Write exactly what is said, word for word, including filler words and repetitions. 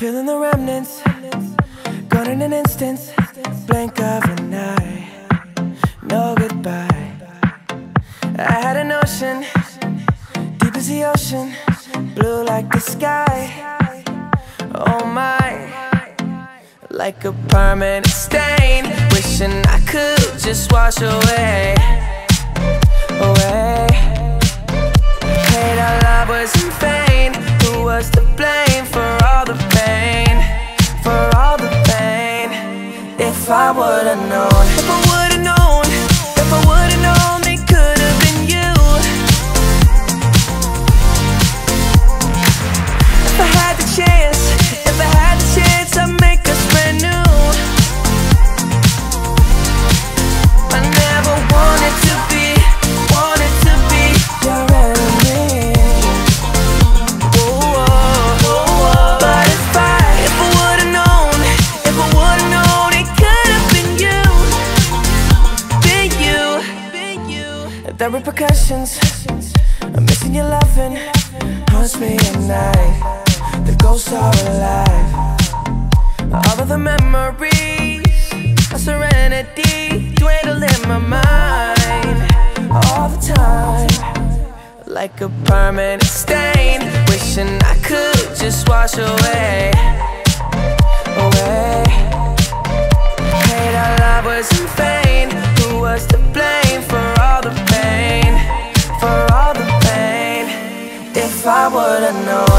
feeling the remnants, gone in an instant, blink of an eye, no goodbye. I had a notion, deep as the ocean, blue like the sky. Oh my, like a permanent stain, wishing I could just wash away, away. Hate our love was in vain. Who was to blame for all the pain, for all the pain? If I would've known, if I would've known, if I would've known it could've been you. If I had the chance, if I had the chance, I'd make us brand new. I never wanted to be, wanted to be your enemy. Oh, oh, oh. But if I, if I would've known, if I would've known it could've been you, been you, been you. The repercussions, I'm missing your loving, haunts me at night. The ghosts are alive. All of the memories of serenity dwindle in my mind all the time, like a permanent stain, wishing I could just wash away, away. Hate our love was in vain. Who was to blame for all the pain, for all the pain? If I would've known.